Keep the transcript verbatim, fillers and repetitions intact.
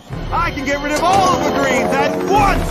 I can get rid of all of the greens at once!